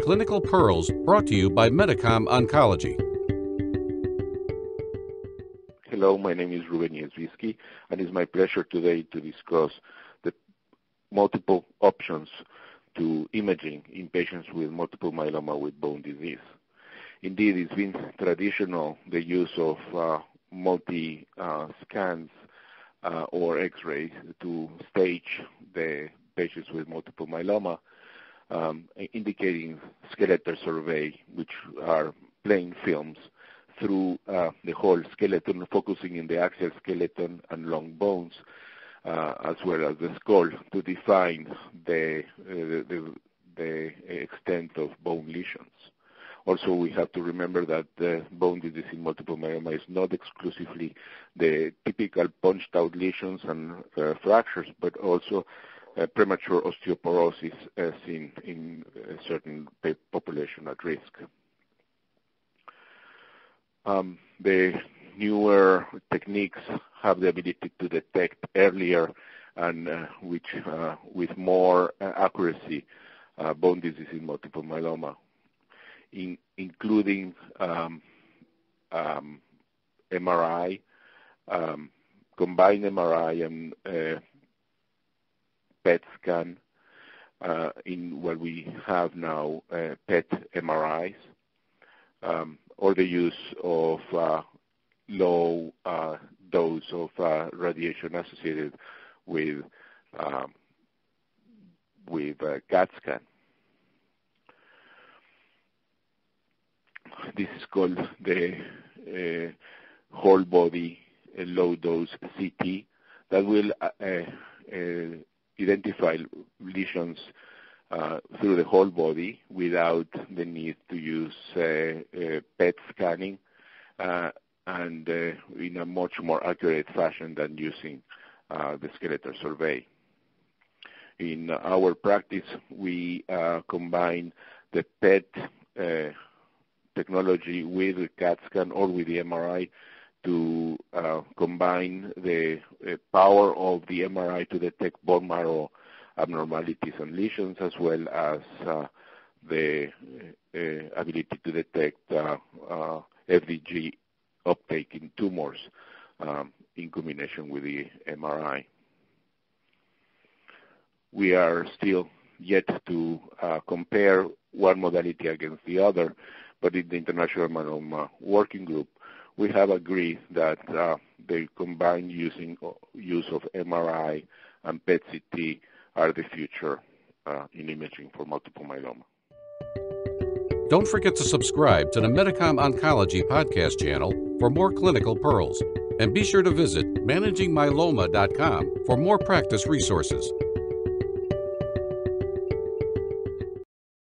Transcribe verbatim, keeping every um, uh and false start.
Clinical Pearls, brought to you by Medicom Oncology. Hello, my name is Ruben Niezwiski, and it's my pleasure today to discuss the multiple options to imaging in patients with multiple myeloma with bone disease. Indeed, it's been traditional the use of uh, multi-scans uh, uh, or X-rays to stage the patients with multiple myeloma, um, indicating skeletal survey, which are plain films through uh, the whole skeleton, focusing in the axial skeleton and long bones, uh, as well as the skull, to define the, uh, the, the extent of bone lesions. Also, we have to remember that the bone disease in multiple myeloma is not exclusively the typical punched-out lesions and uh, fractures, but also uh, premature osteoporosis as in, in a certain population at risk. Um, the newer techniques have the ability to detect earlier and uh, which, uh, with more uh, accuracy uh, bone disease in multiple myeloma, in, including um, um, M R I, um, combined M R I and uh, P E T scan, uh, in what we have now, uh, P E T M R Is. Um, or the use of uh, low uh, dose of uh, radiation associated with um, with uh, CAT scan. This is called the uh, whole body uh, low dose C T that will uh, uh, identify lesions Uh, through the whole body without the need to use uh, uh, P E T scanning uh, and uh, in a much more accurate fashion than using uh, the skeletal survey. In our practice, we uh, combine the P E T uh, technology with the CAT scan or with the M R I to uh, combine the uh, power of the M R I to detect bone marrow abnormalities and lesions, as well as uh, the uh, ability to detect uh, uh, F D G uptake in tumors um, in combination with the M R I. We are still yet to uh, compare one modality against the other, but in the International Myeloma Working Group, we have agreed that uh, the combined using, use of M R I and P E T C T are the future uh, in imaging for multiple myeloma. Don't forget to subscribe to the Medicom Oncology podcast channel for more clinical pearls. And be sure to visit managing myeloma dot com for more practice resources.